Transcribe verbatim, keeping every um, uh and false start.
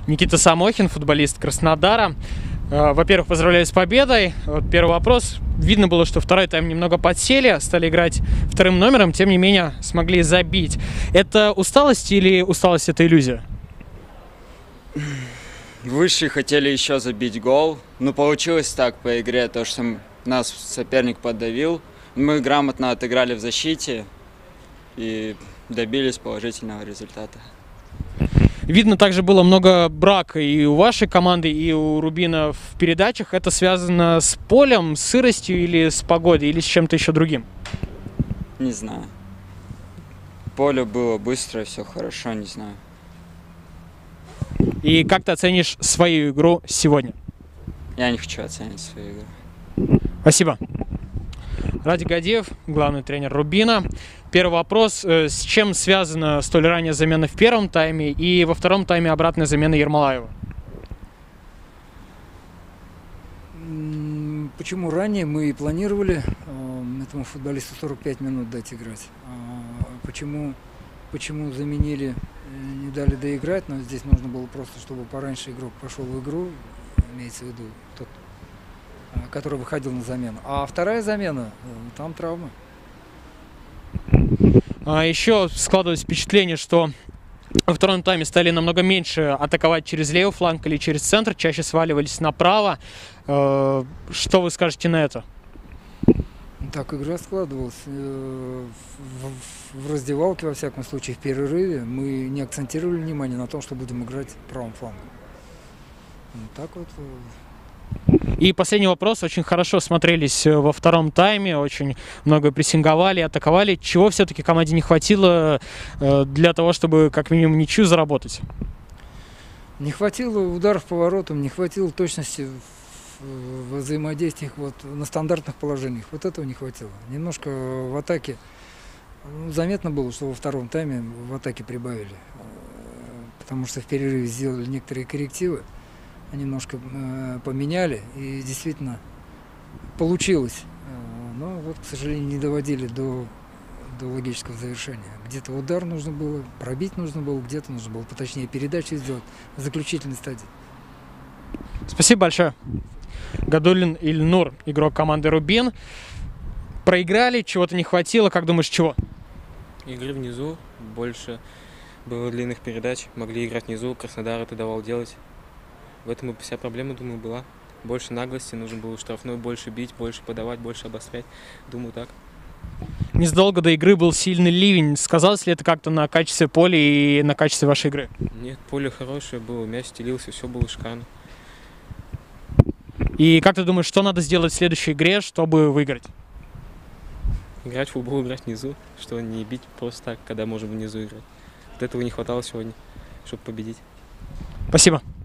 Никита Самохин, футболист Краснодара. Во-первых, поздравляю с победой. Вот первый вопрос. Видно было, что второй тайм немного подсели, стали играть вторым номером, тем не менее смогли забить. Это усталость или усталость — это иллюзия? Высшие хотели еще забить гол, но получилось так по игре, то что нас соперник поддавил. Мы грамотно отыграли в защите и добились положительного результата. Видно, также было много брака и у вашей команды, и у Рубина в передачах. Это связано с полем, с сыростью или с погодой, или с чем-то еще другим? Не знаю. Поле было быстро, все хорошо, не знаю. И как ты оценишь свою игру сегодня? Я не хочу оценить свою игру. Спасибо. Радик Гадеев, главный тренер Рубина. Первый вопрос. С чем связана столь ранняя замена в первом тайме и во втором тайме обратная замена Ермолаева? Почему ранее? Мы планировали этому футболисту сорок пять минут дать играть. Почему, почему заменили, не дали доиграть? Но здесь нужно было просто, чтобы пораньше игрок пошел в игру, имеется в виду тот, который выходил на замену. А вторая замена, там травма. А еще складывалось впечатление, что во втором тайме стали намного меньше атаковать через левый фланг или через центр, чаще сваливались направо. Что вы скажете на это? Так игра складывалась. В, в раздевалке, во всяком случае, в перерыве мы не акцентировали внимание на том, что будем играть правым флангом. Вот так вот. И последний вопрос. Очень хорошо смотрелись во втором тайме, очень много прессинговали, атаковали. Чего все-таки команде не хватило для того, чтобы как минимум ничью заработать? Не хватило ударов по воротам, не хватило точности в взаимодействиях вот, на стандартных положениях. Вот этого не хватило. Немножко в атаке, заметно было, что во втором тайме в атаке прибавили. Потому что в перерыве сделали некоторые коррективы. Немножко э, поменяли, и действительно получилось. Э, но вот, к сожалению, не доводили до, до логического завершения. Где-то удар нужно было, пробить нужно было, где-то нужно было поточнее передачу сделать в заключительной стадии. Спасибо большое. Гадулин Ильнур, игрок команды Рубин. Проиграли, чего-то не хватило. Как думаешь, чего? Игры внизу, больше было длинных передач, могли играть внизу, Краснодар это давал делать. В этом и вся проблема, думаю, была. Больше наглости, нужно было штрафной больше бить, больше подавать, больше обострять. Думаю, так. Незадолго до игры был сильный ливень. Сказалось ли это как-то на качестве поля и на качестве вашей игры? Нет, поле хорошее было, мяч стелился, все было шикарно. И как ты думаешь, что надо сделать в следующей игре, чтобы выиграть? Играть в футбол, играть внизу, что не бить просто так, когда можем внизу играть. Вот этого не хватало сегодня, чтобы победить. Спасибо.